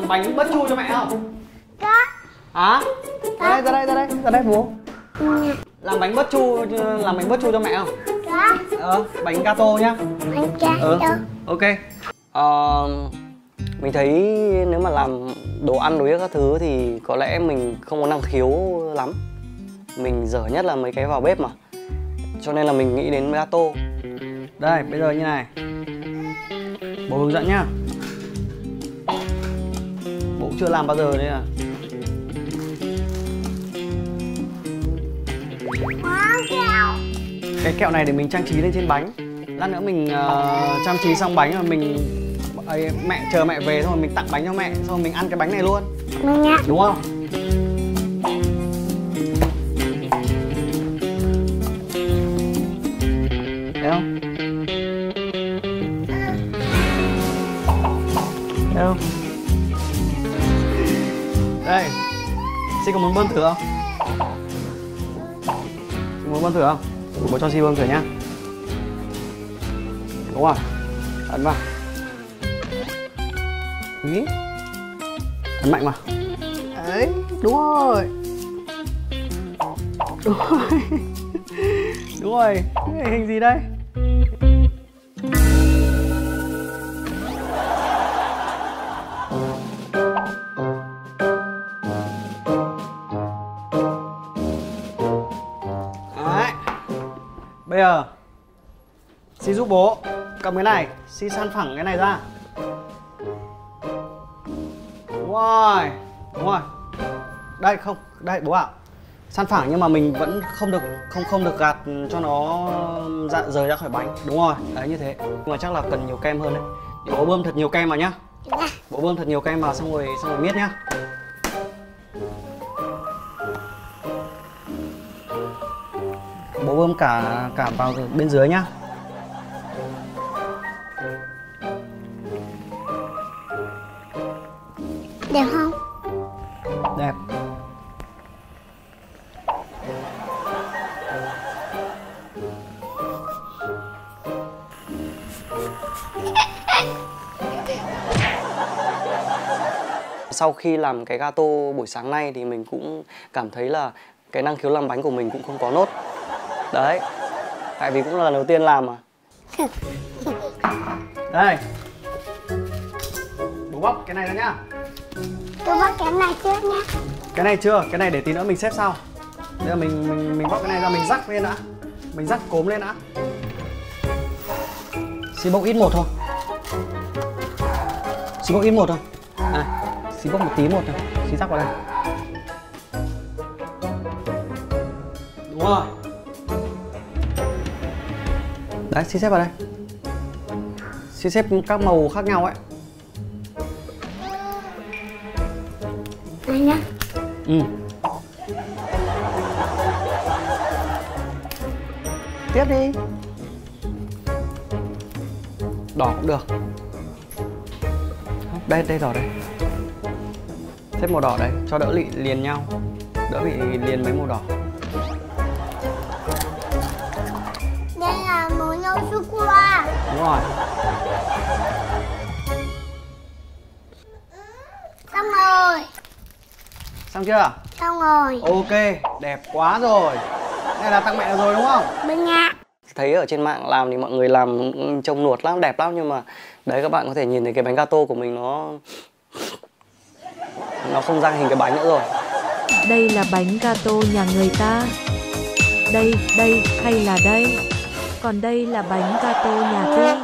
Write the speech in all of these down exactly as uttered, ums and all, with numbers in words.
làm bánh bất chu cho mẹ không? Có. Hả? Ra đây, ra đây, ra đây, ra đây bố. Ừ. Làm bánh bất chu, làm bánh bất chu cho mẹ không? Có. Ờ, bánh gato nhá. Bánh gato. Ừ. Ok. Ờ, mình thấy nếu mà làm đồ ăn đối với các thứ thì có lẽ mình không có năng khiếu lắm. Mình dở nhất là mấy cái vào bếp mà. Cho nên là mình nghĩ đến gato. Đây, bây giờ như này. Bố hướng dẫn nhá. Bố cũng chưa làm bao giờ nên là. Wow, kẹo. Cái kẹo này để mình trang trí lên trên bánh. Lát nữa mình uh, trang trí xong bánh rồi mình ấy, mẹ chờ mẹ về xong rồi mình tặng bánh cho mẹ, xong rồi mình ăn cái bánh này luôn. Mình ạ. Đúng không? Thấy không? Thấy không? Đây. Xin có muốn bơm thử không? Xin muốn bơm thử không? Bố cho Si bơm thử nhá. Đúng rồi. Ấn vào. Ý. Ấn mạnh vào. Đấy, đúng rồi. Đúng rồi. Đúng rồi. Cái này hình gì đây? Đấy. Bây giờ Si giúp bố cầm cái này, Si san phẳng cái này ra. Đúng rồi. Đúng rồi. Đây không, đây bố ạ. San phẳng nhưng mà mình vẫn không được không không được gạt cho nó dạ, rời ra khỏi bánh. Đúng rồi, đấy như thế. Nhưng mà chắc là cần nhiều kem hơn đấy. Thì bố bơm thật nhiều kem vào nhá. Bố bơm thật nhiều kem vào xong rồi xong rồi miết nhá. Bố bơm cả cả vào bên dưới nhá. Đẹp không? Đẹp. Sau khi làm cái gato buổi sáng nay thì mình cũng cảm thấy là cái năng khiếu làm bánh của mình cũng không có nốt. Đấy. Tại vì cũng là lần đầu tiên làm mà. Đây. Bố bóc cái này ra nhá. Tôi bóc cái này trước nhá. Cái này chưa, cái này để tí nữa mình xếp sau. Bây giờ mình mình mình bóc cái này ra, mình rắc lên đã. Mình rắc cốm lên đã. Xí bóc ít một thôi. Xí bóc ít một thôi. Này, xí bóc một tí một thôi. Xí rắc vào đây. Đúng rồi. Đấy, xí xếp vào đây. Xí xếp các màu khác nhau ấy. Đây nhá. Ừ. Tiếp đi. Đỏ cũng được. Đây, đây đỏ đây. Xếp màu đỏ đây, cho đỡ bị liền nhau. Đỡ bị liền mấy màu đỏ. Đây là màu nâu sô-cô-la. Đúng rồi. Xong rồi. Xong chưa? Xong rồi. Ok, đẹp quá rồi. Này là tặng mẹ được rồi đúng không? Bên nha. Thấy ở trên mạng làm thì mọi người làm trông nuột lắm, đẹp lắm. Nhưng mà đấy các bạn có thể nhìn thấy cái bánh gato của mình nó Nó không ra hình cái bánh nữa rồi. Đây là bánh gato nhà người ta. Đây, đây, hay là đây? Còn đây là bánh gato nhà tôi.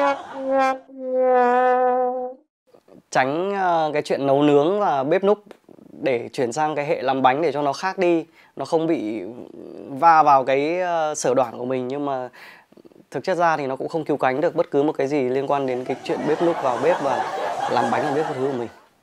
Tránh uh, cái chuyện nấu nướng và bếp núc để chuyển sang cái hệ làm bánh để cho nó khác đi. Nó không bị va vào cái uh, sở đoản của mình. Nhưng mà thực chất ra thì nó cũng không cứu cánh được bất cứ một cái gì liên quan đến cái chuyện bếp núc vào bếp và làm bánh ở bếp của thứ của mình.